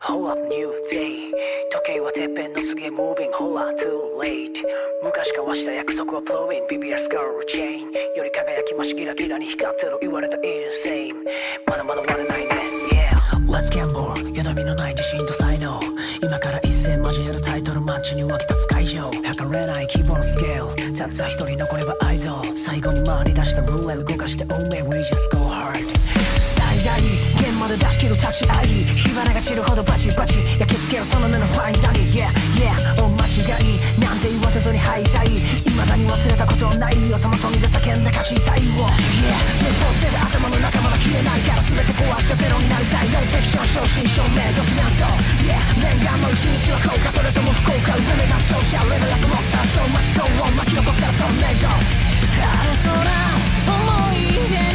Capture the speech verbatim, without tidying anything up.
Hold up new day 時計はてっぺんの次へ moving ほら too late 昔交わした約束は blowing ビビアスカルチェーンより輝きましギラギラに光ってる言われた insane まだまだ割れないね yeah Let's gamble よどみのない自信と才能今から一戦交えるタイトルマッチに沸き立つ会場測れない規模のスケールたった一人残ればアイドル最後に回り出したルーレル動かして運命 We just go hard最大現場で出し切る立ち会い火花が散るほどバチバチ焼き付けるその目のファインダニ Yeah yeah お間違いなんて言わせずに敗退未だに忘れたことないよその富で叫んで勝ちたいを Yeah にフォーセブン頭の中まだ消えないから全て壊してゼロになりたいノンフィクション正真正銘ドキュメント Yeah 念願の一日は効果それとも不効果夢目指し勝者レベルアップロッサーショーマスゴーン巻き起こせるトンネード晴れ空思い出